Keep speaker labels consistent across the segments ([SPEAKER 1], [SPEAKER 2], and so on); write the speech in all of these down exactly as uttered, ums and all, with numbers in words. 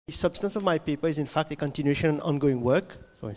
[SPEAKER 1] The substance of my paper is in fact a continuation and ongoing work. Sorry,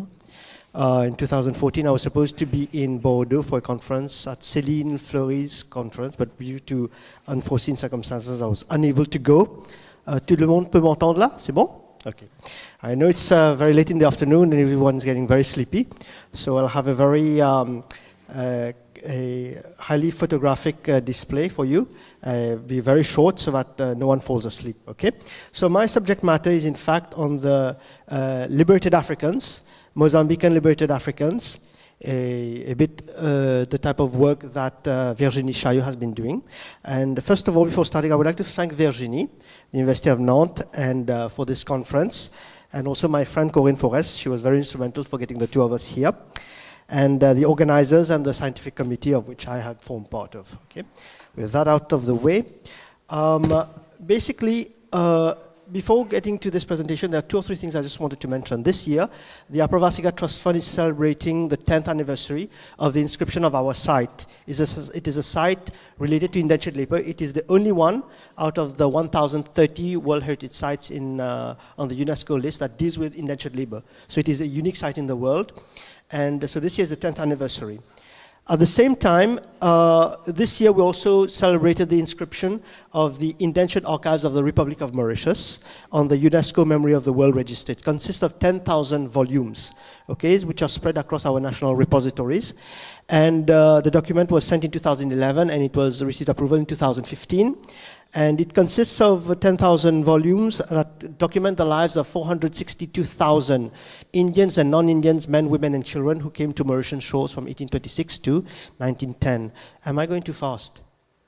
[SPEAKER 1] uh, in two thousand fourteen, I was supposed to be in Bordeaux for a conference at Céline Fleury's conference, but due to unforeseen circumstances, I was unable to go. Uh, tout le monde peut m'entendre là? C'est bon? Okay. I know it's uh, very late in the afternoon and everyone's getting very sleepy, so I'll have a very um, uh, a highly photographic uh, display for you. Uh, be very short so that uh, no one falls asleep, okay? So my subject matter is in fact on the uh, liberated Africans, Mozambican liberated Africans, a, a bit uh, the type of work that uh, Virginie Chaillot has been doing. And first of all, before starting, I would like to thank Virginie, the University of Nantes, and uh, for this conference, and also my friend Corinne Forest. She was very instrumental for getting the two of us here, and uh, the organizers and the scientific committee of which I had formed part of. Okay, with that out of the way, um, uh, basically, uh, before getting to this presentation, there are two or three things I just wanted to mention. This year, the Apravasigat Trust Fund is celebrating the tenth anniversary of the inscription of our site. It is a, it is a site related to indentured labor. It is the only one out of the one thousand thirty World Heritage Sites in, uh, on the UNESCO list that deals with indentured labor. So it is a unique site in the world. And so this year is the tenth anniversary. At the same time, uh, this year we also celebrated the inscription of the indentured archives of the Republic of Mauritius on the UNESCO Memory of the World Register. It consists of ten thousand volumes, okay, which are spread across our national repositories. And uh, the document was sent in two thousand eleven and it was received approval in two thousand fifteen. And it consists of ten thousand volumes that document the lives of four hundred sixty-two thousand Indians and non-Indians, men, women, and children who came to Mauritian shores from eighteen twenty-six to nineteen ten. Am I going too fast?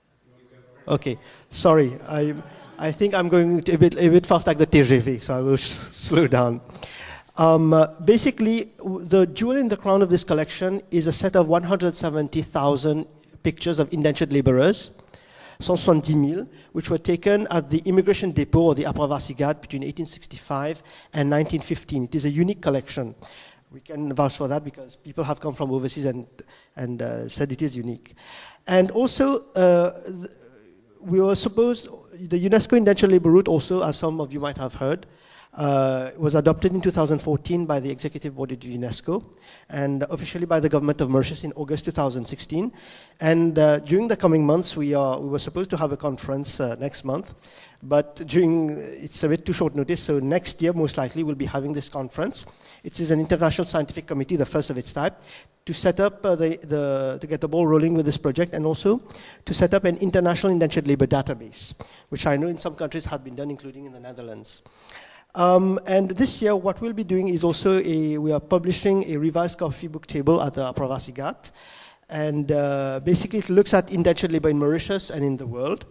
[SPEAKER 1] Okay, sorry. I, I think I'm going a bit, a bit fast like the T G V, so I will slow down. Um, uh, basically, the jewel in the crown of this collection is a set of one hundred seventy thousand pictures of indentured laborers, one hundred seventy mille, which were taken at the immigration depot or the Apravasigat between eighteen sixty-five and nineteen fifteen. It is a unique collection. We can vouch for that because people have come from overseas and, and uh, said it is unique. And also, uh, we were supposed, the UNESCO indentured labor route also, as some of you might have heard, Uh, was adopted in two thousand fourteen by the Executive Board of UNESCO and officially by the government of Mauritius in August two thousand sixteen. And uh, during the coming months, we, are, we were supposed to have a conference uh, next month, but during, it's a bit too short notice, so next year, most likely, we'll be having this conference. It is an international scientific committee, the first of its type, to set up uh, the, the, to get the ball rolling with this project, and also to set up an international indentured labor database, which I know in some countries have been done, including in the Netherlands. Um, and this year, what we'll be doing is also a, we are publishing a revised coffee book table at the Apravasigat. And uh, basically, it looks at indentured labor in Mauritius and in the world.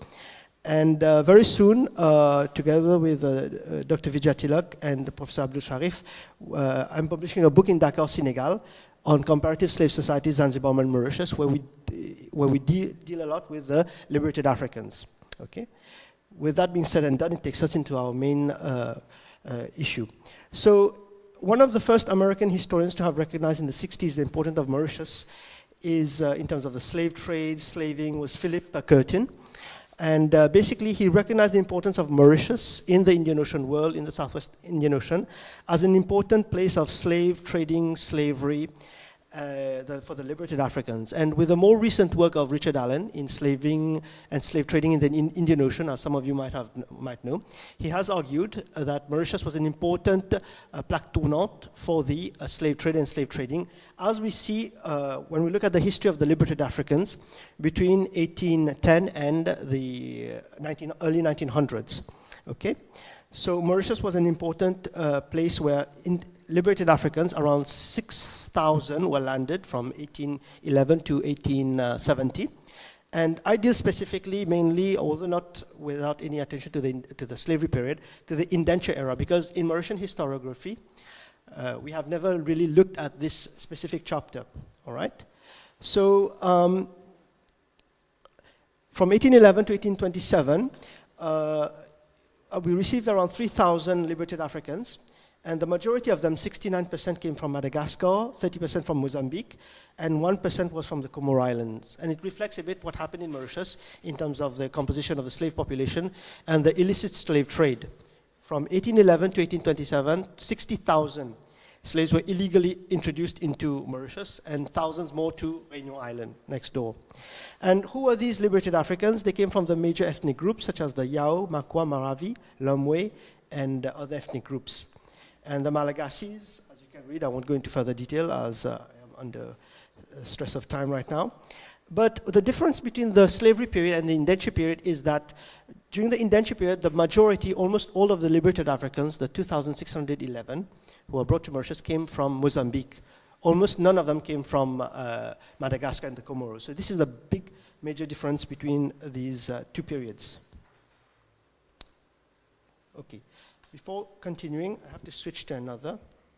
[SPEAKER 1] And uh, very soon, uh, together with uh, uh, Doctor Vijay Tilak and Professor Abdul Sharif, uh, I'm publishing a book in Dakar, Senegal, on comparative slave societies, Zanzibar and Mauritius, where we, where we de deal a lot with the liberated Africans. Okay? With that being said and done, it takes us into our main uh, uh, issue. So one of the first American historians to have recognized in the sixties the importance of Mauritius is, uh, in terms of the slave trade, slaving, was Philip uh, Curtin. And uh, basically, he recognized the importance of Mauritius in the Indian Ocean world, in the Southwest Indian Ocean, as an important place of slave trading, slavery, Uh, the, for the liberated Africans. And with the more recent work of Richard Allen in slaving and slave trading in the in Indian Ocean, as some of you might, have, might know, he has argued uh, that Mauritius was an important uh, plaque tournante for the uh, slave trade and slave trading, as we see uh, when we look at the history of the liberated Africans between eighteen ten and the nineteen, early nineteen hundreds. Okay? So Mauritius was an important uh, place where in liberated Africans, around six thousand were landed from eighteen eleven to eighteen seventy. And I deal specifically mainly, although not without any attention to the, to the slavery period, to the indenture era, because in Mauritian historiography, uh, we have never really looked at this specific chapter, all right? So um, from eighteen eleven to eighteen twenty-seven, uh, we received around three thousand liberated Africans, and the majority of them, sixty-nine percent, came from Madagascar, thirty percent from Mozambique, and one percent was from the Comoro Islands. And it reflects a bit what happened in Mauritius in terms of the composition of the slave population and the illicit slave trade from eighteen eleven to eighteen twenty-seven, sixty thousand slaves were illegally introduced into Mauritius and thousands more to Réunion Island next door. And who were these liberated Africans? They came from the major ethnic groups such as the Yao, Makwa, Maravi, Lomwe, and uh, other ethnic groups. And the Malagasys, as you can read, I won't go into further detail as uh, I am under uh, stress of time right now. But the difference between the slavery period and the indenture period is that during the indenture period, the majority, almost all of the liberated Africans, the two thousand six hundred eleven, who were brought to Mauritius, came from Mozambique. Almost none of them came from uh, Madagascar and the Comoros. So this is the big major difference between these uh, two periods. Okay, before continuing, I have to switch to another.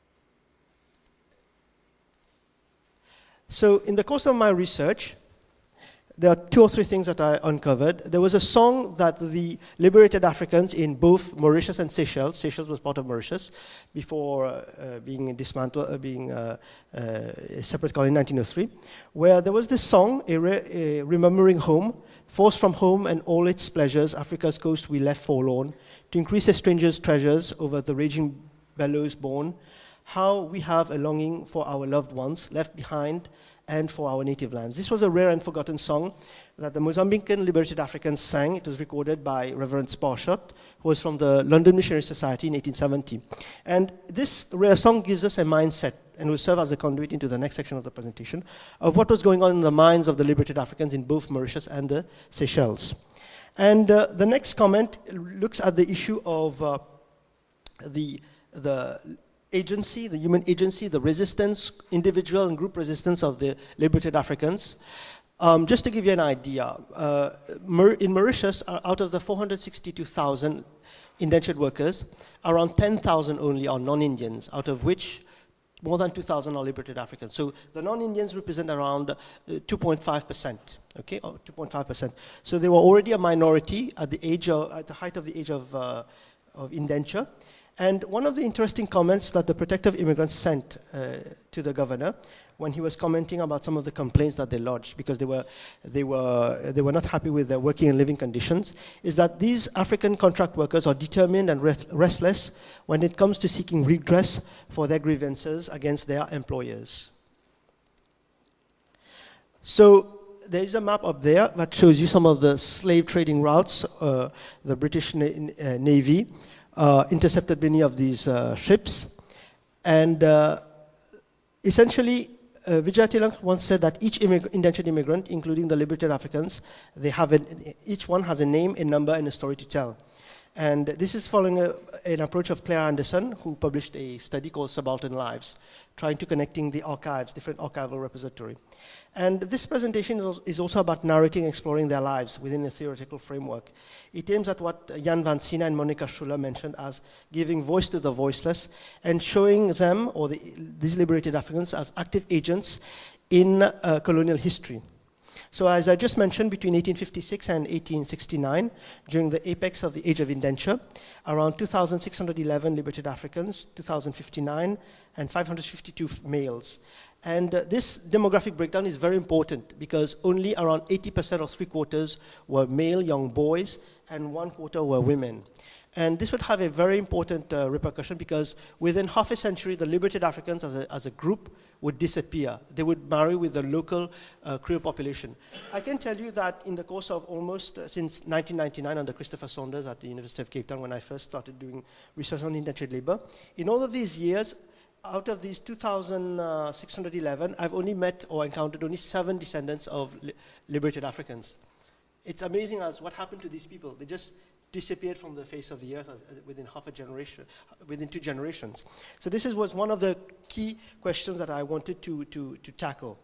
[SPEAKER 1] So in the course of my research, there are two or three things that I uncovered. There was a song that the liberated Africans in both Mauritius and Seychelles, Seychelles was part of Mauritius before uh, being dismantled, uh, being uh, uh, a separate colony in nineteen oh three, where there was this song, a, re a remembering home, forced from home and all its pleasures, Africa's coast we left forlorn, to increase a stranger's treasures over the raging billows borne, how we have a longing for our loved ones left behind, and for our native lands. This was a rare and forgotten song that the Mozambican liberated Africans sang. It was recorded by Reverend Sparshot, who was from the London Missionary Society in eighteen seventy. And this rare song gives us a mindset and will serve as a conduit into the next section of the presentation of what was going on in the minds of the liberated Africans in both Mauritius and the Seychelles. And uh, the next comment looks at the issue of uh, the, the agency, the human agency, the resistance, individual and group resistance of the liberated Africans. Um, just to give you an idea, uh, in Mauritius, uh, out of the four hundred sixty-two thousand indentured workers, around ten thousand only are non-Indians, out of which more than two thousand are liberated Africans. So the non-Indians represent around uh, two point five percent, okay, or two point five percent. So they were already a minority at the age of, at the height of the age of, uh, of indenture. And one of the interesting comments that the Protector of Immigrants sent uh, to the governor when he was commenting about some of the complaints that they lodged because they were, they were, they were not happy with their working and living conditions, is that these African contract workers are determined and restless when it comes to seeking redress for their grievances against their employers. So there is a map up there that shows you some of the slave trading routes, uh, the British na uh, Navy, Uh, intercepted many of these uh, ships. And uh, essentially, uh, Vijay Tilang once said that each immig indentured immigrant, including the liberated Africans, they have a, each one has a name, a number, and a story to tell. And this is following a, an approach of Claire Anderson, who published a study called Subaltern Lives, trying to connecting the archives, different archival repository. And this presentation is also about narrating and exploring their lives within a theoretical framework. It aims at what Jan van Sina and Monica Schuller mentioned as giving voice to the voiceless and showing them, or the, these liberated Africans, as active agents in uh, colonial history. So as I just mentioned, between eighteen fifty-six and eighteen sixty-nine, during the apex of the age of indenture, around two thousand six hundred eleven liberated Africans, two thousand fifty-nine, and five hundred fifty-two males. And uh, this demographic breakdown is very important because only around eighty percent or three quarters were male young boys and one quarter were women. And this would have a very important uh, repercussion because within half a century, the liberated Africans as a, as a group would disappear. They would marry with the local uh, Creole population. I can tell you that in the course of almost uh, since nineteen ninety-nine under Christopher Saunders at the University of Cape Town, when I first started doing research on indentured labor, in all of these years, out of these two thousand six hundred eleven, I've only met or encountered only seven descendants of li liberated Africans. It's amazing as what happened to these people. They just disappeared from the face of the earth within half a generation, within two generations. So this is, was one of the key questions that I wanted to, to, to tackle.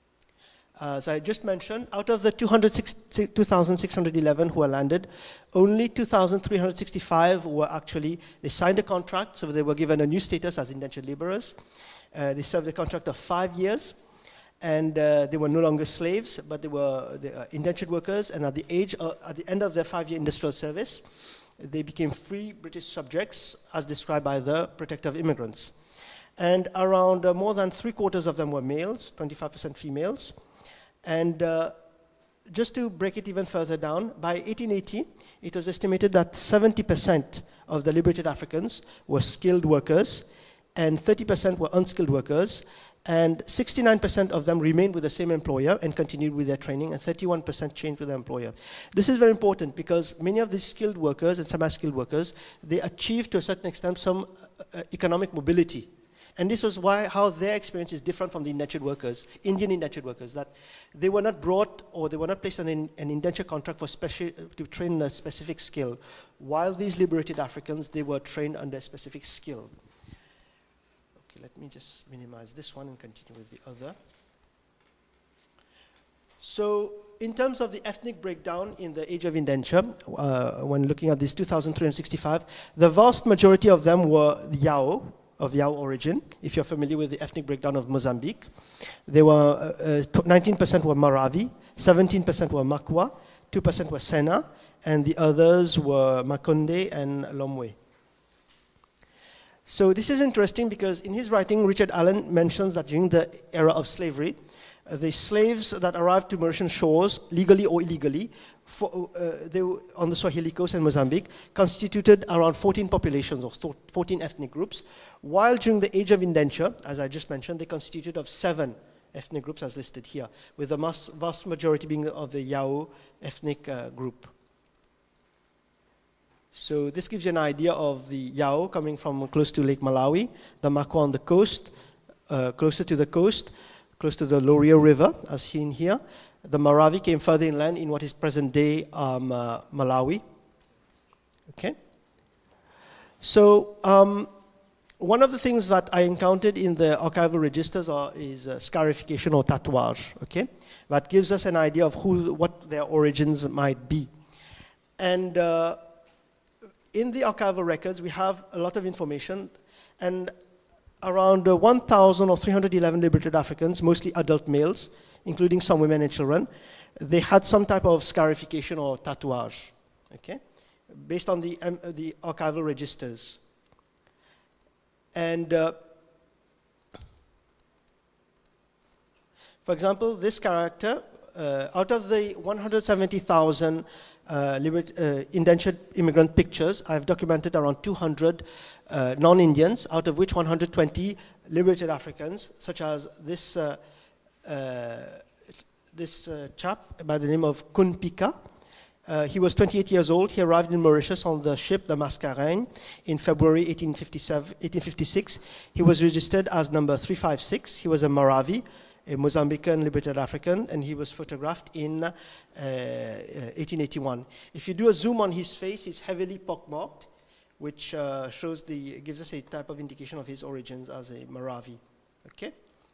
[SPEAKER 1] Uh, as I just mentioned, out of the two thousand six hundred eleven who were landed, only two thousand three hundred sixty-five were actually, they signed a contract, so they were given a new status as indentured laborers. Uh, they served a contract of five years, and uh, they were no longer slaves, but they were, they were indentured workers, and at the, age of, at the end of their five-year industrial service, they became free British subjects, as described by the Protector of Immigrants. And around uh, more than three quarters of them were males, twenty-five percent females. And uh, just to break it even further down, by eighteen eighty, it was estimated that seventy percent of the liberated Africans were skilled workers, and thirty percent were unskilled workers, and sixty-nine percent of them remained with the same employer and continued with their training, and thirty-one percent changed with their employer. This is very important because many of these skilled workers and semi-skilled workers, they achieved to a certain extent some uh, economic mobility. And this was why, how their experience is different from the indentured workers, Indian indentured workers, that they were not brought or they were not placed on an, an indentured contract for special, to train a specific skill, while these liberated Africans, they were trained under a specific skill. Okay, let me just minimize this one and continue with the other. So, in terms of the ethnic breakdown in the age of indenture, uh, when looking at this two thousand three hundred sixty-five, the vast majority of them were Yao, of Yao origin, if you're familiar with the ethnic breakdown of Mozambique. They were, uh, nineteen percent were Maravi, seventeen percent were Makwa, two percent were Sena, and the others were Makonde and Lomwe. So this is interesting because in his writing, Richard Allen mentions that during the era of slavery, uh, the slaves that arrived to Mauritian shores, legally or illegally, for, uh, they were on the Swahili coast and Mozambique, constituted around fourteen populations, or fourteen ethnic groups, while during the age of indenture, as I just mentioned, they constituted of seven ethnic groups as listed here, with the mass, vast majority being of the Yao ethnic uh, group. So this gives you an idea of the Yao coming from close to Lake Malawi, the Makwa on the coast, uh, closer to the coast, close to the Lorio River, as seen here. The Maravi came further inland in what is present-day um, uh, Malawi. Okay. So um, one of the things that I encountered in the archival registers are, is uh, scarification or tatouage. Okay, that gives us an idea of who, what their origins might be. And uh, in the archival records, we have a lot of information, and around uh, one thousand or three hundred eleven liberated Africans, mostly adult males, including some women and children, they had some type of scarification or tatouage, okay, based on the, um, the archival registers. And uh, for example, this character, uh, out of the one hundred seventy thousand uh, uh, indentured immigrant pictures, I've documented around two hundred uh, non-Indians, out of which one hundred twenty liberated Africans, such as this uh, Uh, this uh, chap by the name of Kunpika. Uh, he was twenty-eight years old. He arrived in Mauritius on the ship, the Mascareign, in February eighteen fifty-six. He was registered as number three five six. He was a Maravi, a Mozambican liberated African, and he was photographed in uh, eighteen eighty-one. If you do a zoom on his face, he's heavily pockmarked, which uh, shows the, gives us a type of indication of his origins as a Maravi. Okay?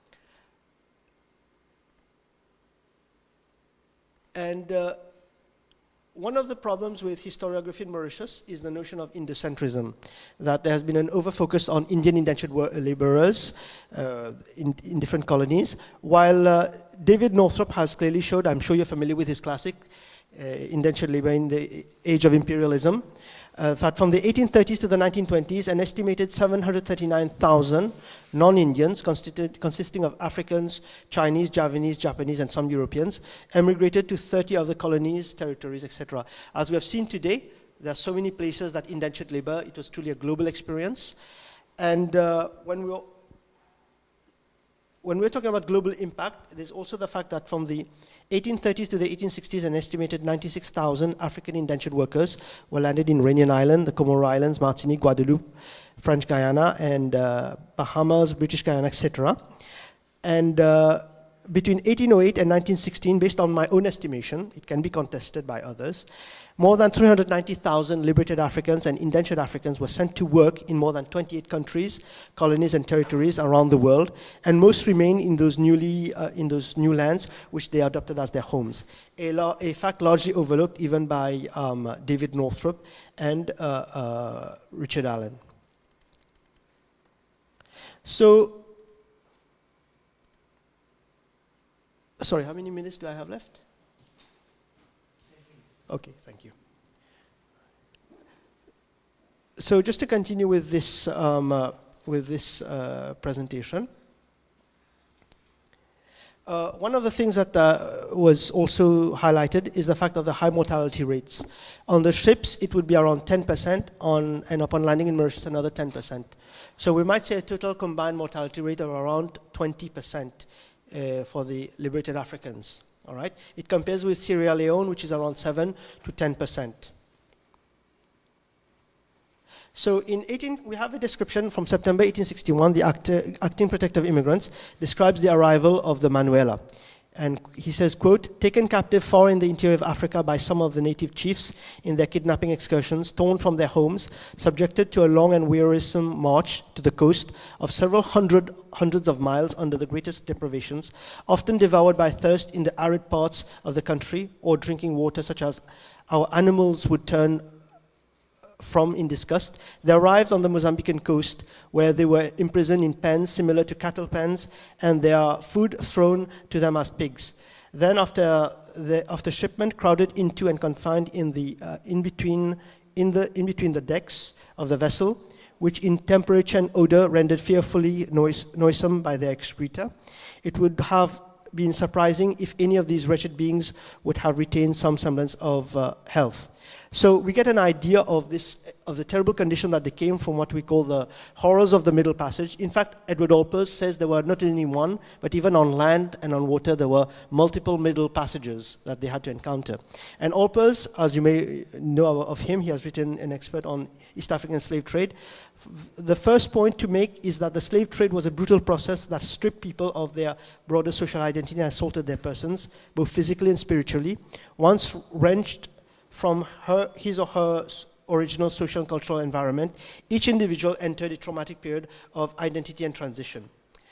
[SPEAKER 1] And uh, one of the problems with historiography in Mauritius is the notion of Indocentrism, that there has been an over-focus on Indian indentured laborers uh, in, in different colonies, while uh, David Northrop has clearly showed, I'm sure you're familiar with his classic, uh, Indentured Labor in the Age of Imperialism, uh, that from the eighteen thirties to the nineteen twenties, an estimated seven hundred thirty-nine thousand non-Indians, consisting of Africans, Chinese, Javanese, Japanese, and some Europeans, emigrated to thirty of the colonies, territories, et cetera. As we have seen today, there are so many places that indentured labor, it was truly a global experience. And uh, when we When we're talking about global impact, there's also the fact that from the eighteen thirties to the eighteen sixties, an estimated ninety-six thousand African indentured workers were landed in Réunion Island, the Comoro Islands, Martinique, Guadeloupe, French Guiana, and uh, Bahamas, British Guiana, et cetera. And uh, between eighteen oh eight and nineteen sixteen, based on my own estimation, it can be contested by others, more than three hundred ninety thousand liberated Africans and indentured Africans were sent to work in more than twenty-eight countries, colonies, and territories around the world, and most remain in those newly uh, in those new lands which they adopted as their homes. A, a fact largely overlooked even by um, David Northrop and uh, uh, Richard Allen. So, sorry, how many minutes do I have left? Okay, thank you. So just to continue with this, um, uh, with this uh, presentation, Uh, one of the things that uh, was also highlighted is the fact of the high mortality rates. On the ships, it would be around ten percent, on, and upon landing in Mauritius, another ten percent. So we might say a total combined mortality rate of around twenty percent uh, for the liberated Africans. All right? It compares with Sierra Leone, which is around seven to ten percent. So in eighteen, we have a description from September eighteen sixty-one, the Act, uh, Acting Protective Immigrants describes the arrival of the Manuela. And he says, quote, taken captive far in the interior of Africa by some of the native chiefs in their kidnapping excursions, torn from their homes, subjected to a long and wearisome march to the coast of several hundred, hundreds of miles under the greatest deprivations, often devoured by thirst in the arid parts of the country, or drinking water such as our animals would turn from in disgust, they arrived on the Mozambican coast, where they were imprisoned in pens similar to cattle pens, and their food thrown to them as pigs. Then after, the, after shipment, crowded into and confined in, the, uh, in, between, in, the, in between the decks of the vessel, which in temperature and odor rendered fearfully noise, noisome by their excreta. It would have been surprising if any of these wretched beings would have retained some semblance of uh, health. So we get an idea of this, of the terrible condition that they came from, what we call the horrors of the Middle Passage. In fact, Edward Olpers says there were not only one, but even on land and on water, there were multiple Middle Passages that they had to encounter. And Olpers, as you may know of him, he has written an expert on East African slave trade. The first point to make is that the slave trade was a brutal process that stripped people of their broader social identity and assaulted their persons, both physically and spiritually. Once wrenched from her, his or her original social and cultural environment, each individual entered a traumatic period of identity and transition.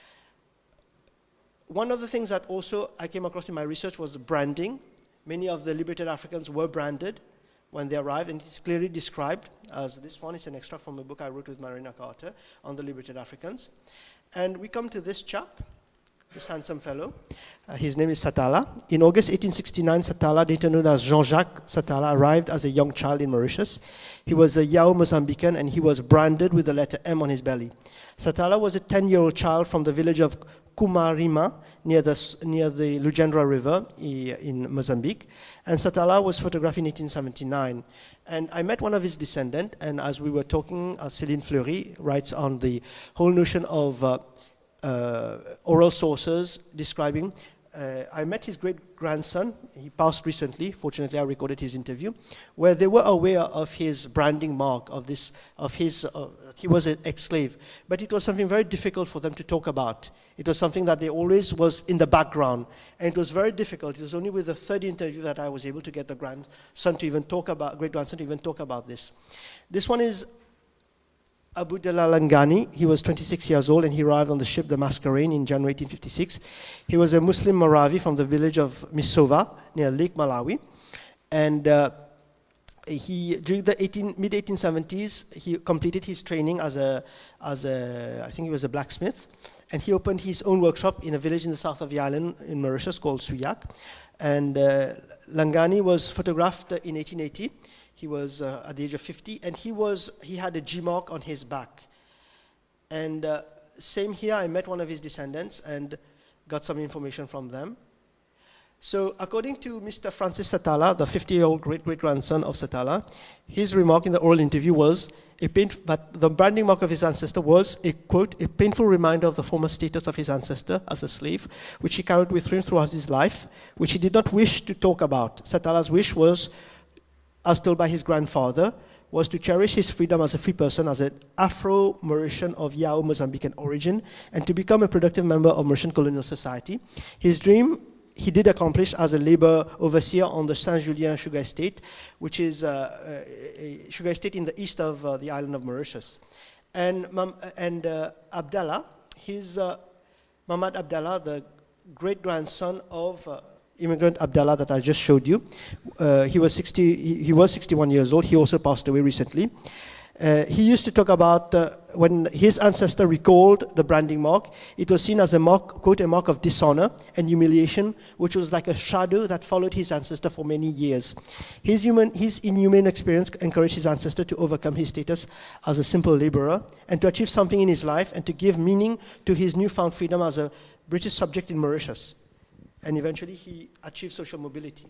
[SPEAKER 1] One of the things that also I came across in my research was branding. Many of the liberated Africans were branded when they arrived, and it's clearly described, as this one is an extract from a book I wrote with Marina Carter on the liberated Africans. And we come to this chap, this handsome fellow. Uh, his name is Satala. In August eighteen sixty-nine, Satala, later known as Jean-Jacques Satala, arrived as a young child in Mauritius. He was a Yao Mozambican, and he was branded with the letter M on his belly. Satala was a ten-year-old child from the village of Kumarima, near the, near the Lujendra River in Mozambique. And Satala was photographed in eighteen seventy-nine. And I met one of his descendants, and as we were talking, uh, Céline Fleury writes on the whole notion of uh, Uh, oral sources describing. Uh, I met his great-grandson. He passed recently. Fortunately, I recorded his interview, where they were aware of his branding mark, of this, of his, uh, he was an ex-slave. But it was something very difficult for them to talk about. It was something that they always was in the background. And it was very difficult. It was only with the third interview that I was able to get the grandson to even talk about, great-grandson to even talk about this. This one is Abdullah Langani. He was twenty-six years old, and he arrived on the ship the Mascarene in January eighteen fifty-six. He was a Muslim Maravi from the village of Misova near Lake Malawi. And uh, he, during the mid eighteen seventies, he completed his training as a, as a, I think he was a blacksmith. And he opened his own workshop in a village in the south of the island in Mauritius called Suyak. And uh, Langani was photographed in eighteen eighty. He was uh, at the age of fifty, and he was he had a G mark on his back. And uh, same here, I met one of his descendants and got some information from them. So according to Mister Francis Satala, the fifty-year-old great-great-grandson of Satala, his remark in the oral interview was a pain, that the branding mark of his ancestor was, a quote, a painful reminder of the former status of his ancestor as a slave, which he carried with him throughout his life, which he did not wish to talk about. Satala's wish was, as told by his grandfather, was to cherish his freedom as a free person, as an Afro-Mauritian of Yao Mozambican origin, and to become a productive member of Mauritian colonial society. His dream he did accomplish as a labor overseer on the Saint-Julien sugar estate, which is uh, a sugar estate in the east of uh, the island of Mauritius. And, and uh, Abdallah, his, uh, Mamad Abdallah, the great-grandson of uh, immigrant Abdallah that I just showed you. Uh, he was sixty. He, he was sixty-one years old. He also passed away recently. Uh, he used to talk about uh, when his ancestor recalled the branding mark, it was seen as a mark, quote, a mark of dishonor and humiliation, which was like a shadow that followed his ancestor for many years. His, human, his inhumane experience encouraged his ancestor to overcome his status as a simple laborer and to achieve something in his life and to give meaning to his newfound freedom as a British subject in Mauritius. and eventually he achieved social mobility.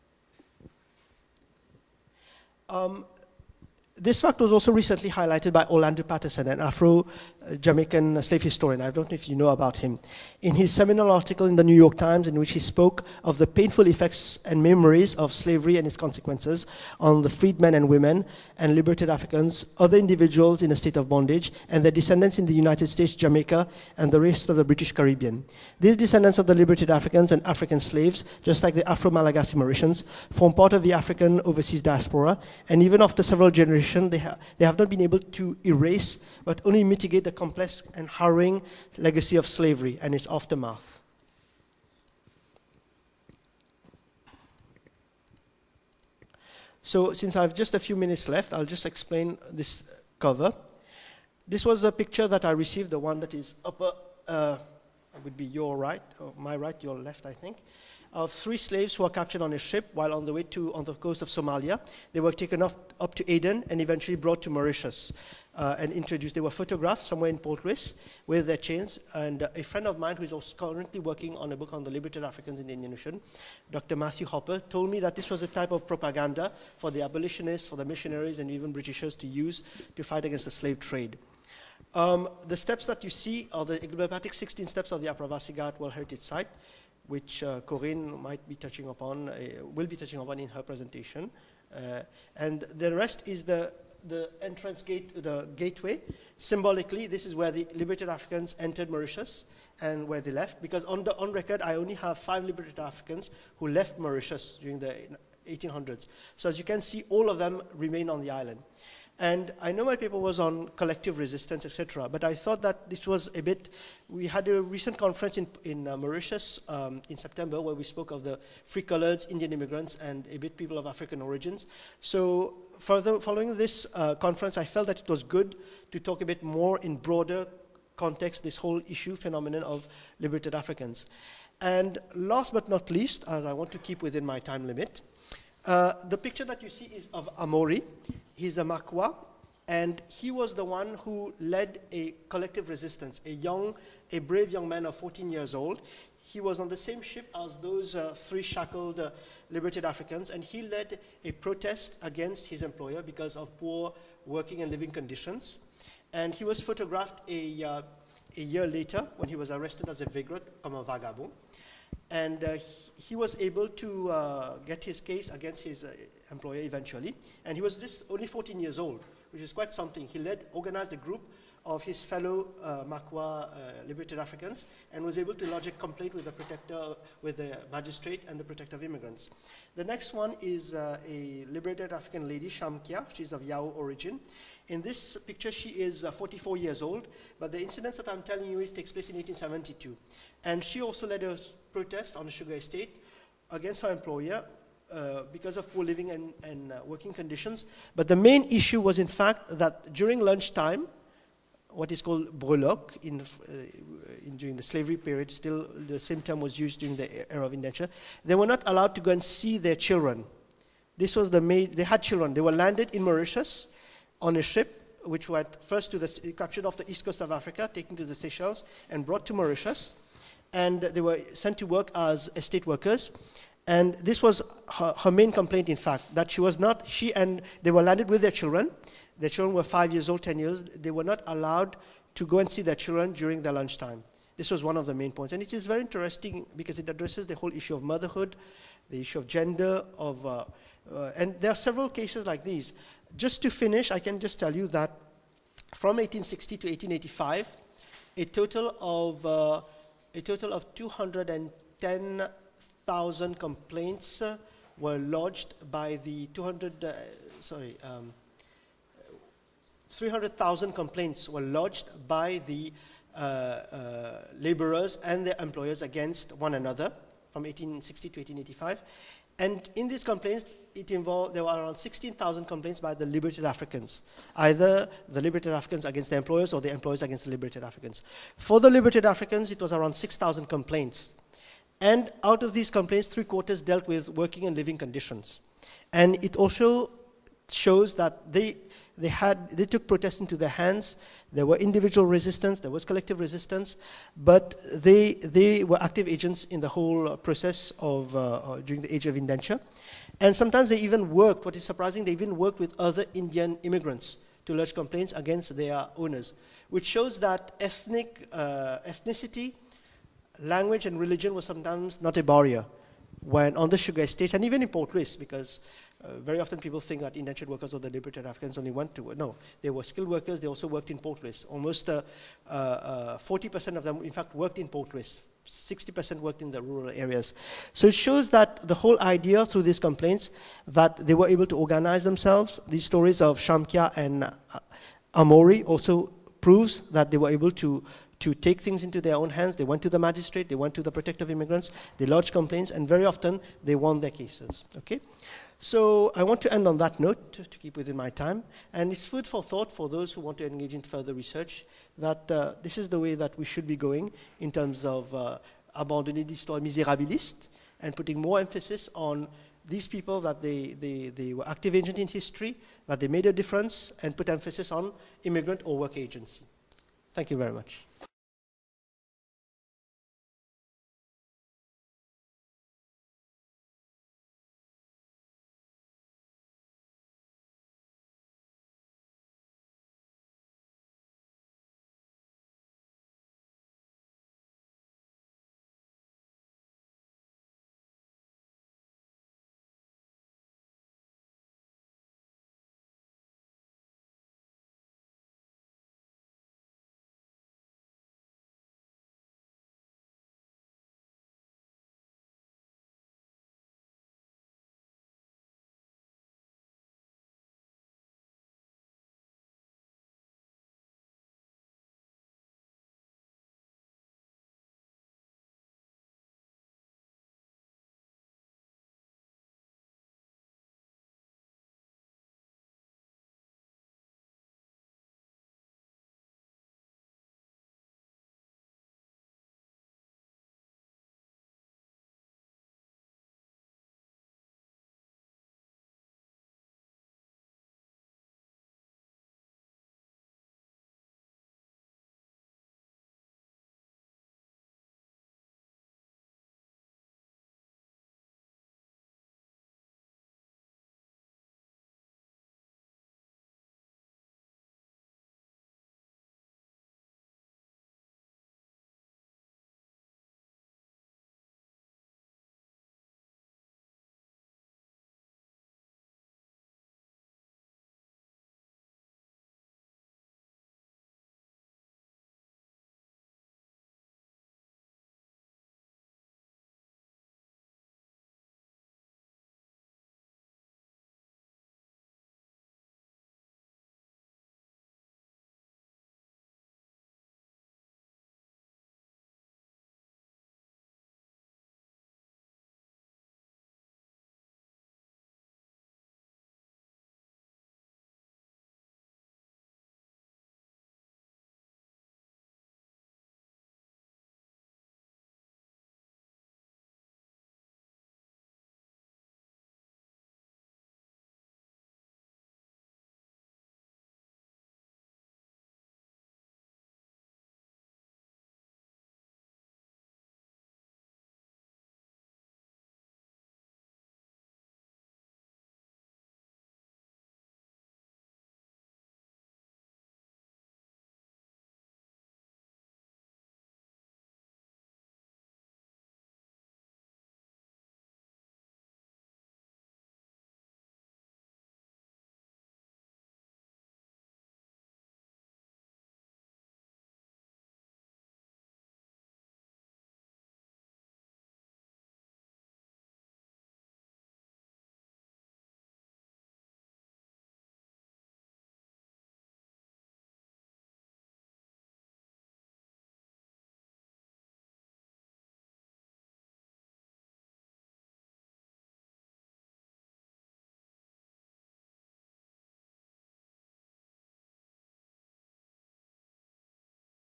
[SPEAKER 1] Um, This fact was also recently highlighted by Orlando Patterson, an Afro-Jamaican slave historian. I don't know if you know about him. In his seminal article in the New York Times, in which he spoke of the painful effects and memories of slavery and its consequences on the freedmen and women and liberated Africans, other individuals in a state of bondage, and their descendants in the United States, Jamaica, and the rest of the British Caribbean. These descendants of the liberated Africans and African slaves, just like the Afro-Malagasy Mauritians, form part of the African overseas diaspora, and even after several generations, They, ha they have not been able to erase, but only mitigate the complex and harrowing legacy of slavery and its aftermath. So since I have just a few minutes left, I'll just explain this cover. This was a picture that I received, the one that is upper, uh, would be your right, or my right, your left, I think, of three slaves who were captured on a ship while on the way to on the coast of Somalia. They were taken up, up to Aden and eventually brought to Mauritius uh, and introduced. They were photographed somewhere in Port Louis with their chains. And uh, a friend of mine who is also currently working on a book on the liberated Africans in the Indian Ocean, Doctor Matthew Hopper, told me that this was a type of propaganda for the abolitionists, for the missionaries, and even Britishers to use to fight against the slave trade. Um, the steps that you see are the emblematic sixteen steps of the Apravasi Ghat World Heritage Site, which uh, Corinne might be touching upon, uh, will be touching upon in her presentation. Uh, and the rest is the, the entrance gate, the gateway. Symbolically, this is where the liberated Africans entered Mauritius and where they left, because on, the, on record, I only have five liberated Africans who left Mauritius during the eighteen hundreds. So as you can see, all of them remain on the island. And I know my paper was on collective resistance, et cetera, but I thought that this was a bit, we had a recent conference in, in uh, Mauritius um, in September where we spoke of the free-colored Indian immigrants and a bit people of African origins. So further, following this uh, conference, I felt that it was good to talk a bit more in broader context, this whole issue, phenomenon of liberated Africans. And last but not least, as I want to keep within my time limit, Uh, the picture that you see is of Amori. He's a Makwa, and he was the one who led a collective resistance, a young, a brave young man of fourteen years old. He was on the same ship as those uh, three shackled uh, liberated Africans, and he led a protest against his employer because of poor working and living conditions. And he was photographed a, uh, a year later when he was arrested as a vagrant, comme un vagabond. And uh, he, he was able to uh, get his case against his uh, employer eventually. And he was just only fourteen years old, which is quite something. He led, organized a group of his fellow uh, Makwa uh, liberated Africans and was able to lodge a complaint with the protector, with the magistrate and the protector of immigrants. The next one is uh, a liberated African lady, Shamkia. She's of Yao origin. In this picture, she is uh, forty-four years old, but the incidents that I'm telling you is takes place in eighteen seventy-two. And she also led a protest on a sugar estate against her employer uh, because of poor living and, and uh, working conditions. But the main issue was, in fact, that during lunchtime, what is called breloque in, uh, in during the slavery period, still the same term was used during the era of indenture, they were not allowed to go and see their children. This was the main, they had children. They were landed in Mauritius on a ship, which went first to the, captured off the east coast of Africa, taken to the Seychelles, and brought to Mauritius. And they were sent to work as estate workers. And this was her, her main complaint, in fact, that she was not, she and they were landed with their children. Their children were five years old, ten years. They were not allowed to go and see their children during their lunchtime. This was one of the main points. And it is very interesting because it addresses the whole issue of motherhood, the issue of gender, of, uh, uh, and there are several cases like these. Just to finish, I can just tell you that from eighteen sixty to eighteen eighty-five, a total of, uh, a total of two hundred ten thousand complaints uh, were lodged by the two hundred, uh, sorry, um, three hundred thousand complaints were lodged by the uh, uh, laborers and their employers against one another from eighteen sixty to eighteen eighty-five. And in these complaints, it involved, there were around sixteen thousand complaints by the liberated Africans, either the liberated Africans against the employers or the employers against the liberated Africans. For the liberated Africans, it was around six thousand complaints. And out of these complaints, three quarters dealt with working and living conditions. And it also shows that they, they had, they took protest into their hands. There were individual resistance, there was collective resistance, but they, they were active agents in the whole process of, uh, during the age of indenture. And sometimes they even worked, what is surprising, they even worked with other Indian immigrants to lodge complaints against their owners, which shows that ethnic, uh, ethnicity, language and religion was sometimes not a barrier when on the sugar estates, and even in Port Louis, because uh, very often people think that indentured workers or the liberated Africans only went to work. No, they were skilled workers, they also worked in Port Louis. Almost uh, uh, forty percent of them, in fact, worked in Port Louis. sixty percent worked in the rural areas. So it shows that the whole idea through these complaints that they were able to organize themselves. These stories of Shamkia and uh, Amori also proves that they were able to to take things into their own hands. They went to the magistrate, they went to the protective immigrants, they lodged complaints, and very often they won their cases, okay? So I want to end on that note to, to keep within my time, and it's food for thought for those who want to engage in further research that uh, this is the way that we should be going in terms of uh, abandonner l'histoire misérabiliste and putting more emphasis on these people that they, they, they were active agents in history, that they made a difference, and put emphasis on immigrant or work agency. Thank you very much.